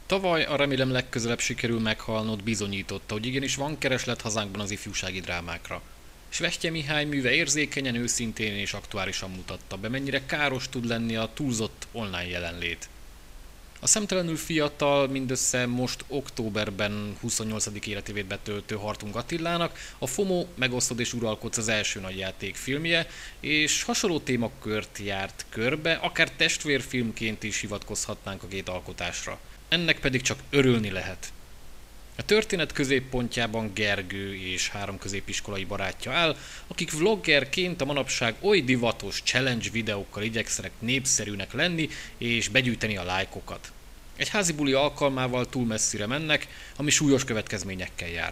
Tavaly a remélem legközelebb sikerül meghalnod bizonyította, hogy igenis van kereslet hazánkban az ifjúsági drámákra. Svehty Mihály műve érzékenyen, őszintén és aktuálisan mutatta be, mennyire káros tud lenni a túlzott online jelenlét. A szemtelenül fiatal, mindössze most októberben 28. életévét betöltő Hartung Attilának a FOMO Megosztod és uralkodsz az első nagy játékfilmje, és hasonló témakört járt körbe, akár testvérfilmként is hivatkozhatnánk a két alkotásra. Ennek pedig csak örülni lehet. A történet középpontjában Gergő és három középiskolai barátja áll, akik vloggerként a manapság oly divatos challenge videókkal igyekszenek népszerűnek lenni és begyűjteni a lájkokat. Egy házi buli alkalmával túl messzire mennek, ami súlyos következményekkel jár.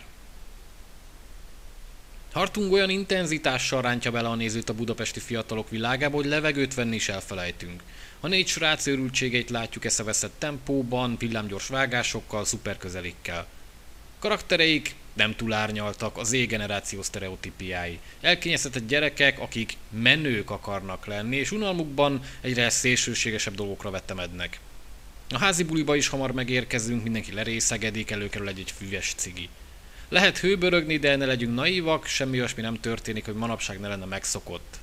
Hartung olyan intenzitással rántja bele a nézőt a budapesti fiatalok világába, hogy levegőt venni is elfelejtünk. A négy srác őrültségeit látjuk eszeveszett tempóban, villámgyors vágásokkal, szuperközelikkel. Karaktereik nem túl árnyaltak, az Z-generáció sztereotípiái. Elkényeztetett gyerekek, akik menők akarnak lenni, és unalmukban egyre szélsőségesebb dolgokra vetemednek. A házi buliba is hamar megérkezünk, mindenki lerészegedik, előkerül egy füves cigi. Lehet hőbörögni, de ne legyünk naívak, semmi olyasmi nem történik, hogy manapság ne lenne megszokott.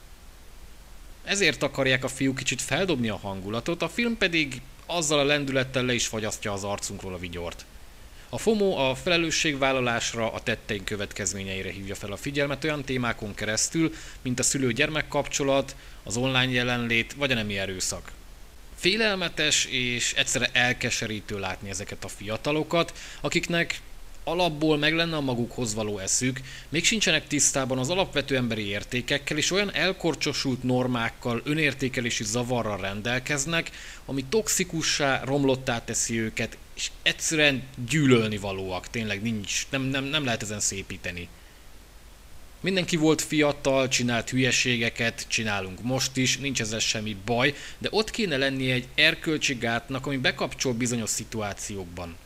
Ezért akarják a fiúk kicsit feldobni a hangulatot, a film pedig azzal a lendülettel le is fagyasztja az arcunkról a vigyort. A FOMO a felelősségvállalásra, a tetteink következményeire hívja fel a figyelmet olyan témákon keresztül, mint a szülő-gyermek kapcsolat, az online jelenlét vagy a nemi erőszak. Félelmetes és egyszerre elkeserítő látni ezeket a fiatalokat, akiknek alapból meg lenne a magukhoz való eszük, még sincsenek tisztában az alapvető emberi értékekkel, és olyan elkorcsosult normákkal, önértékelési zavarral rendelkeznek, ami toxikussá, romlottá teszi őket, és egyszerűen gyűlölni valóak, tényleg nem lehet ezen szépíteni. Mindenki volt fiatal, csinált hülyeségeket, csinálunk most is, nincs ezzel semmi baj, de ott kéne lennie egy erkölcsi gátnak, ami bekapcsol bizonyos szituációkban.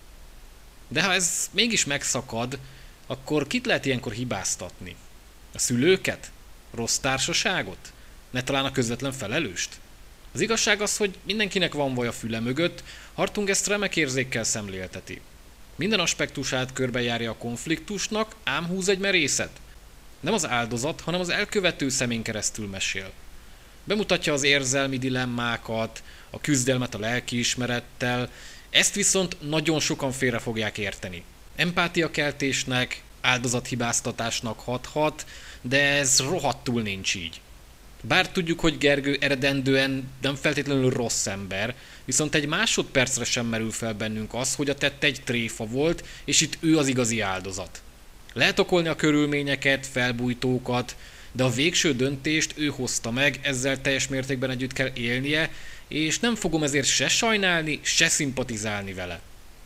De ha ez mégis megszakad, akkor kit lehet ilyenkor hibáztatni? A szülőket? Rossz társaságot? Ne talán a közvetlen felelőst? Az igazság az, hogy mindenkinek van vaj a füle mögött, Hartung ezt remek érzékkel szemlélteti. Minden aspektusát körbejárja a konfliktusnak, ám húz egy merészet. Nem az áldozat, hanem az elkövető szemén keresztül mesél. Bemutatja az érzelmi dilemmákat, a küzdelmet a lelkiismerettel, ezt viszont nagyon sokan félre fogják érteni. Empátiakeltésnek, áldozathibáztatásnak hathat, de ez rohadtul nincs így. Bár tudjuk, hogy Gergő eredendően nem feltétlenül rossz ember, viszont egy másodpercre sem merül fel bennünk az, hogy a tette egy tréfa volt, és itt ő az igazi áldozat. Lehet okolni a körülményeket, felbújtókat, de a végső döntést ő hozta meg, ezzel teljes mértékben együtt kell élnie, és nem fogom ezért se sajnálni, se szimpatizálni vele.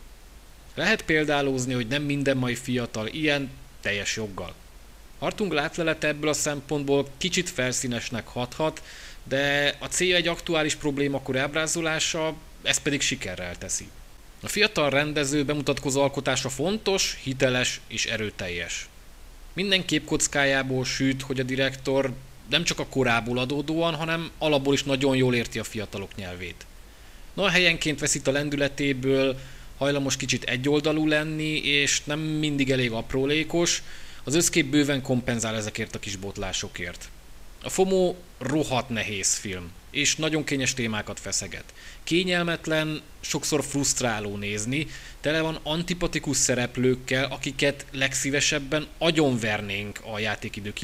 Lehet példálózni, hogy nem minden mai fiatal ilyen, teljes joggal. Hartung látlelete ebből a szempontból kicsit felszínesnek hathat, de a célja egy aktuális problémakor ábrázolása, ezt pedig sikerrel teszi. A fiatal rendező bemutatkozó alkotása fontos, hiteles és erőteljes. Minden képkockájából süt, hogy a direktor nem csak a korából adódóan, hanem alapból is nagyon jól érti a fiatalok nyelvét. Na, helyenként veszít a lendületéből, hajlamos kicsit egyoldalú lenni, és nem mindig elég aprólékos, az összkép bőven kompenzál ezekért a kis botlásokért. A FOMO rohadt nehéz film, és nagyon kényes témákat feszeget. Kényelmetlen, sokszor frusztráló nézni, tele van antipatikus szereplőkkel, akiket legszívesebben agyonvernénk a játékidő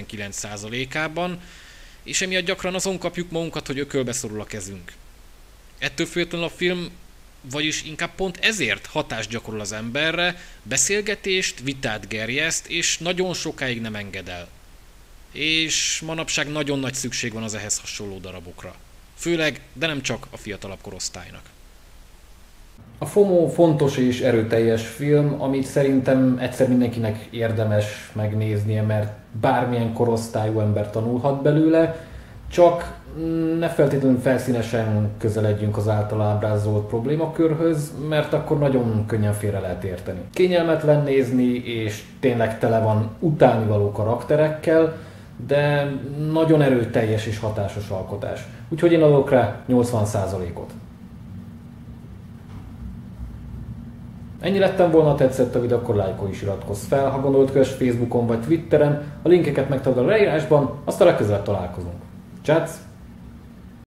99%-ában, és emiatt gyakran azon kapjuk magunkat, hogy ökölbe szorul a kezünk. Ettől függetlenül a film, vagyis inkább pont ezért hatást gyakorol az emberre, beszélgetést, vitát gerjeszt, és nagyon sokáig nem enged el. És manapság nagyon nagy szükség van az ehhez hasonló darabokra. Főleg, de nem csak a fiatalabb korosztálynak. A FOMO fontos és erőteljes film, amit szerintem egyszer mindenkinek érdemes megnéznie, mert bármilyen korosztályú ember tanulhat belőle, csak ne feltétlenül felszínesen közeledjünk az által ábrázolt problémakörhöz, mert akkor nagyon könnyen félre lehet érteni. Kényelmetlen nézni, és tényleg tele van utálnivaló karakterekkel, de nagyon erőteljes és hatásos alkotás. Úgyhogy én adok rá 80%-ot. Ennyi lettem volna, ha tetszett a videó, akkor lájkolj és iratkozz fel, ha gondolod, kövess Facebookon vagy Twitteren, a linkeket megtalálod a leírásban, aztán legközelebb találkozunk. Csász!